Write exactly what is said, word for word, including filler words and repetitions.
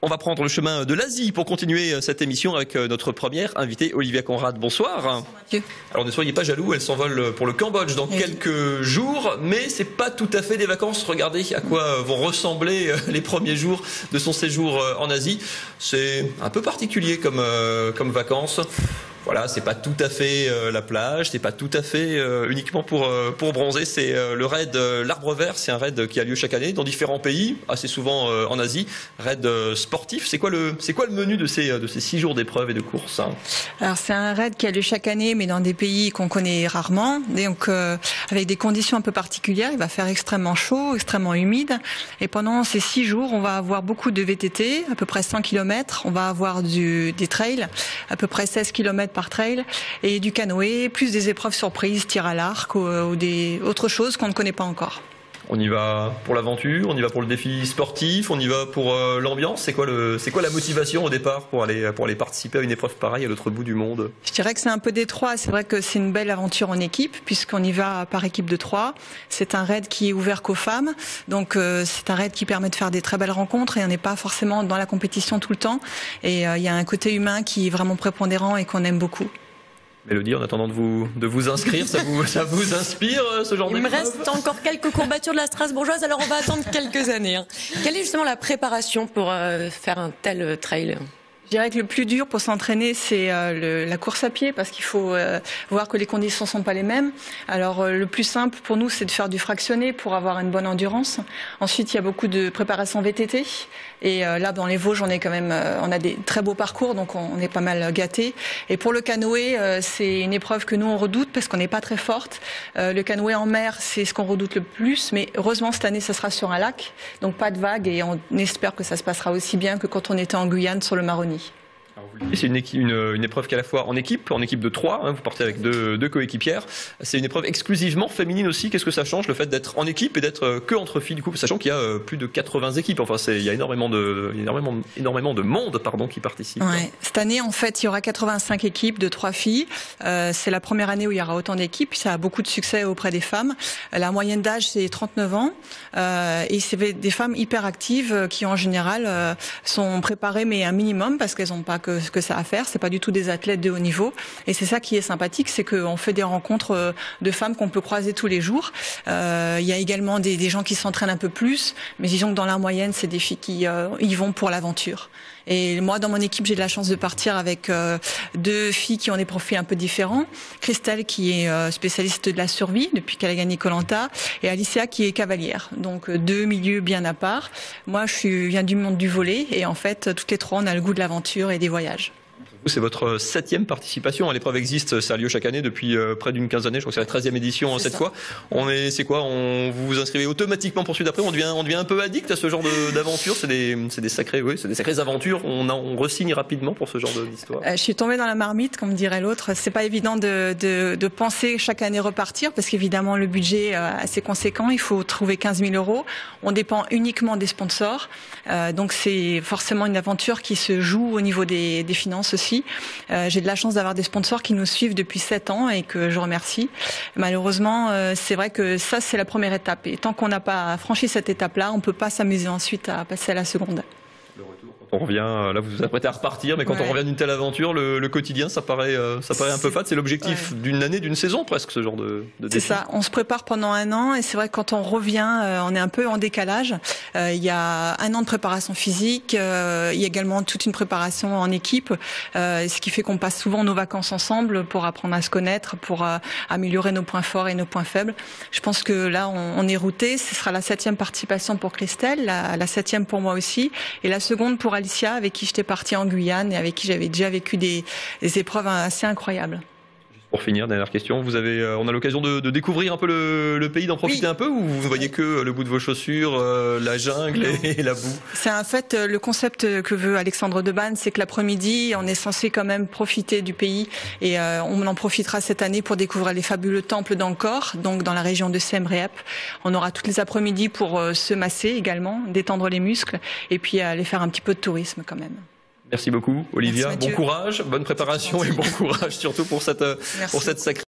On va prendre le chemin de l'Asie pour continuer cette émission avec notre première invitée, Olivia Conrad. Bonsoir. Bonjour. Alors ne soyez pas jaloux, elle s'envole pour le Cambodge dans oui. quelques jours, mais c'est pas tout à fait des vacances. Regardez à quoi vont ressembler les premiers jours de son séjour en Asie. C'est un peu particulier comme, comme vacances. Voilà, c'est pas tout à fait euh, la plage, c'est pas tout à fait euh, uniquement pour euh, pour bronzer. C'est euh, le raid euh, l'Arbre Vert, c'est un raid qui a lieu chaque année dans différents pays, assez souvent euh, en Asie. Raid euh, sportif. C'est quoi le c'est quoi le menu de ces de ces six jours d'épreuves et de courses hein? Alors c'est un raid qui a lieu chaque année, mais dans des pays qu'on connaît rarement, donc euh, avec des conditions un peu particulières. Il va faire extrêmement chaud, extrêmement humide, et pendant ces six jours, on va avoir beaucoup de V T T, à peu près cent kilomètres. On va avoir du des trails, à peu près seize kilomètres par trail, et du canoë, plus des épreuves surprises, tir à l'arc ou, ou des autres choses qu'on ne connaît pas encore. On y va pour l'aventure, on y va pour le défi sportif, on y va pour euh, l'ambiance. C'est quoi le, c'est quoi la motivation au départ pour aller pour aller participer à une épreuve pareille à l'autre bout du monde? Je dirais que c'est un peu des trois. C'est vrai que c'est une belle aventure en équipe puisqu'on y va par équipe de trois. C'est un raid qui est ouvert qu'aux femmes, donc euh, c'est un raid qui permet de faire des très belles rencontres et on n'est pas forcément dans la compétition tout le temps. Et euh, il y a un côté humain qui est vraiment prépondérant et qu'on aime beaucoup. Mélodie, en attendant de vous, de vous inscrire, ça vous, ça vous inspire ce genre d'épreuve? Il me reste encore quelques courbatures de la Strasbourgeoise, alors on va attendre quelques années. Hein. Quelle est justement la préparation pour euh, faire un tel trail ? Je dirais que le plus dur pour s'entraîner, c'est euh, le, la course à pied, parce qu'il faut euh, voir que les conditions sont pas les mêmes. Alors euh, le plus simple pour nous, c'est de faire du fractionné pour avoir une bonne endurance. Ensuite, il y a beaucoup de préparation V T T. Et euh, là, dans les Vosges, on est quand même, euh, on a des très beaux parcours, donc on, on est pas mal gâtés. Et pour le canoë, euh, c'est une épreuve que nous on redoute parce qu'on n'est pas très forte. Euh, le canoë en mer, c'est ce qu'on redoute le plus. Mais heureusement, cette année, ça sera sur un lac, donc pas de vagues, et on espère que ça se passera aussi bien que quand on était en Guyane sur le Maroni. C'est une, une, une épreuve qui est à la fois en équipe, en équipe de trois, hein, vous partez avec deux, deux coéquipières. C'est une épreuve exclusivement féminine aussi. Qu'est-ce que ça change, le fait d'être en équipe et d'être que entre filles, du coup, sachant qu'il y a plus de quatre-vingts équipes. Enfin, c'est, il y a énormément de, énormément, énormément de monde, pardon, qui participe. Ouais. Cette année, en fait, il y aura quatre-vingt-cinq équipes de trois filles. Euh, c'est la première année où il y aura autant d'équipes. Ça a beaucoup de succès auprès des femmes. La moyenne d'âge, c'est trente-neuf ans. Euh, et c'est des femmes hyper actives qui, en général, euh, sont préparées, mais un minimum, parce qu'elles n'ont pas que que ça à faire, c'est pas du tout des athlètes de haut niveau, et c'est ça qui est sympathique, c'est qu'on fait des rencontres de femmes qu'on peut croiser tous les jours. Euh, il y a également des, des gens qui s'entraînent un peu plus, mais disons que dans la moyenne, c'est des filles qui euh, y vont pour l'aventure. Et moi, dans mon équipe, j'ai de la chance de partir avec euh, deux filles qui ont des profils un peu différents. Christelle, qui est euh, spécialiste de la survie depuis qu'elle a gagné Koh Lanta, et Alicia, qui est cavalière. Donc deux milieux bien à part. Moi, je suis, viens du monde du volley, et en fait, toutes les trois, on a le goût de l'aventure et des voyages. C'est votre septième participation. L'épreuve existe, ça a lieu chaque année depuis euh, près d'une quinzaine d'années. Je crois que c'est la treizième édition cette ça. fois. On est, c'est quoi? On vous vous inscrivez automatiquement pour celui d'après. On devient, on devient un peu addict à ce genre de, d'aventure. C'est des, c'est des sacrées, oui, c'est des sacrées aventures. On, on re-signe rapidement pour ce genre d'histoire. Euh, je suis tombée dans la marmite, comme dirait l'autre. C'est pas évident de, de, de penser chaque année repartir, parce qu'évidemment le budget est assez conséquent. Il faut trouver quinze mille euros. On dépend uniquement des sponsors, euh, donc c'est forcément une aventure qui se joue au niveau des, des finances aussi. Euh, j'ai de la chance d'avoir des sponsors qui nous suivent depuis sept ans et que je remercie. Malheureusement, euh, c'est vrai que ça, c'est la première étape. Et tant qu'on n'a pas franchi cette étape-là, on ne peut pas s'amuser ensuite à passer à la seconde. Le retour, quand on revient, là vous vous apprêtez à repartir, mais quand ouais. on revient d'une telle aventure, le, le quotidien, ça paraît, euh, ça paraît un peu fade. C'est l'objectif ouais. d'une année, d'une saison presque, ce genre de, de défi. C'est ça, on se prépare pendant un an, et c'est vrai que quand on revient, euh, on est un peu en décalage. Euh, il y a un an de préparation physique, euh, il y a également toute une préparation en équipe, euh, ce qui fait qu'on passe souvent nos vacances ensemble pour apprendre à se connaître, pour euh, améliorer nos points forts et nos points faibles. Je pense que là, on, on est routé. Ce sera la septième participation pour Christelle, la, la septième pour moi aussi, et la seconde pour Alicia, avec qui j'étais partie en Guyane et avec qui j'avais déjà vécu des, des épreuves assez incroyables. Pour finir, dernière question, vous avez, euh, on a l'occasion de, de découvrir un peu le, le pays, d'en profiter oui. un peu, ou vous ne voyez que le bout de vos chaussures, euh, la jungle et, et la boue? C'est en fait le concept que veut Alexandre Debanne, c'est que l'après-midi, on est censé quand même profiter du pays, et euh, on en profitera cette année pour découvrir les fabuleux temples d'Angkor, donc dans la région de Siem Reap. On aura toutes les après-midi pour euh, se masser également, détendre les muscles, et puis aller faire un petit peu de tourisme quand même. Merci beaucoup, Olivia. Merci, bon courage, bonne préparation et bon courage surtout pour cette, pour cette sacrée